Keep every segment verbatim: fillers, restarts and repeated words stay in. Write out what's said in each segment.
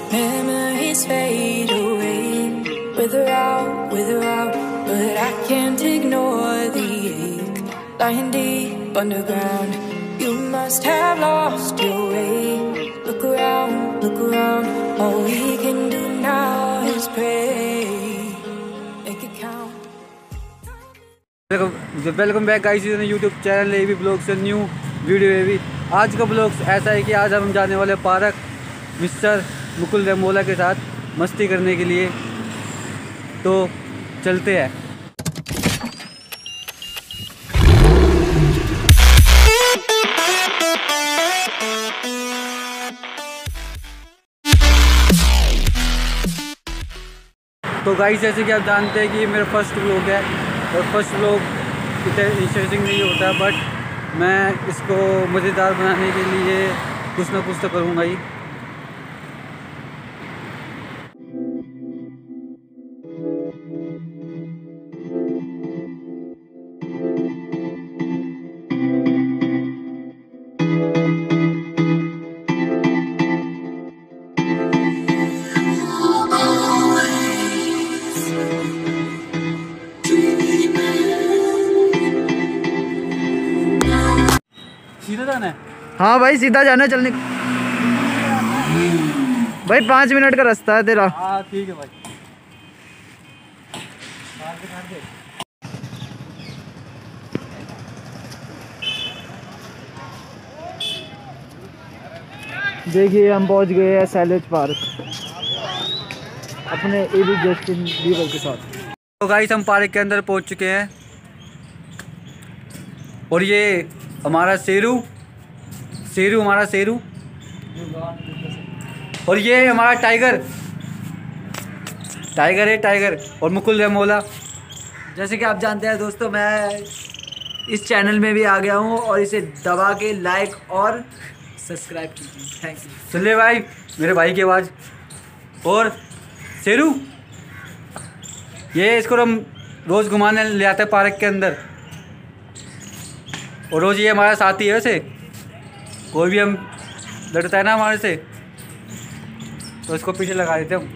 memories fade away. With or out, with or out, but I can't ignore the ache. Lying deep underground, you must have lost your way. Look around, look around, all we can do now is pray. Make it count. Welcome back guys YouTube channel A B blog से new video A B. आज का blog ऐसा है कि आज हम जाने वाले पार्क मिस्टर मुकुल रेमोला के साथ मस्ती करने के लिए, तो चलते हैं। तो गाइस जैसे कि आप जानते हैं कि मेरा फर्स्ट व्लॉग है और फर्स्ट व्लॉग इतना इंटरेस्टिंग नहीं होता, बट मैं इसको मज़ेदार बनाने के लिए कुछ ना कुछ तो करूँगा ही। सीधा जाना है? हाँ भाई सीधा जाना है, चलने भाई पाँच मिनट का रास्ता है तेरा। हाँ ठीक है भाई। देखिए हम पहुंच गए हैं सैलेज पार्क अपने ए बी जस्टिन बीबर के साथ। तो गाइस हम पार्क के अंदर पहुंच चुके हैं और ये हमारा शेरू शेरू हमारा शेरू और ये हमारा टाइगर टाइगर है टाइगर और मुकुल रेमोला। जैसे कि आप जानते हैं दोस्तों, मैं इस चैनल में भी आ गया हूँ और इसे दबा के लाइक और सब्सक्राइब कीजिए। Thank you. चलिए भाई, मेरे भाई की आवाज़। और शेरू ये इसको हम रोज़ घुमाने ले आते हैं पार्क के अंदर और रोज़ ये हमारा साथी है। वैसे कोई भी हम लड़ता है ना हमारे से तो इसको पीछे लगा देते हम।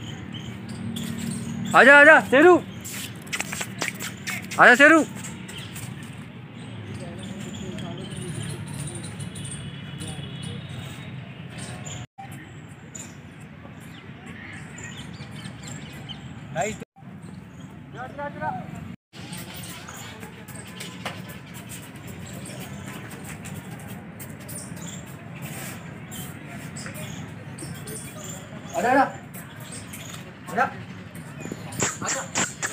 आजा आजा शेरू, आजा शेरू। आजा आजा आजा आजा।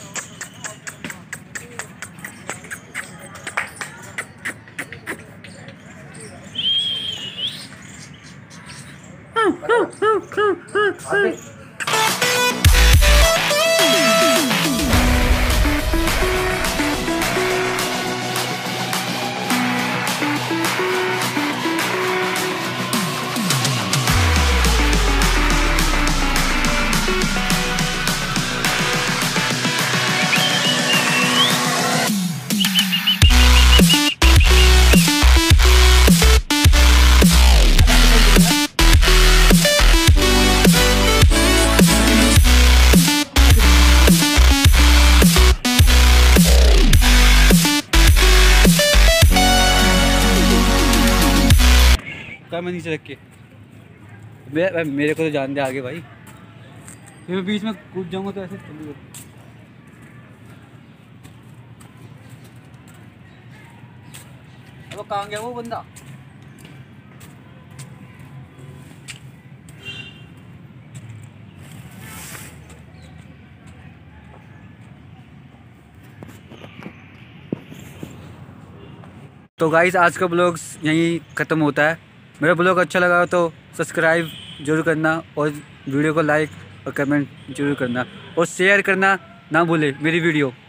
मैं नीचे रख के मेरे, मेरे को तो जान दे आगे भाई, फिर मैं बीच में कूद जाऊंगा तो ऐसे। अब कहाँ गया वो बंदा? तो गाइस आज का ब्लॉग यहीं ख़त्म होता है। मेरा ब्लॉग अच्छा लगा तो सब्सक्राइब जरूर करना और वीडियो को लाइक और कमेंट जरूर करना और शेयर करना ना भूले मेरी वीडियो।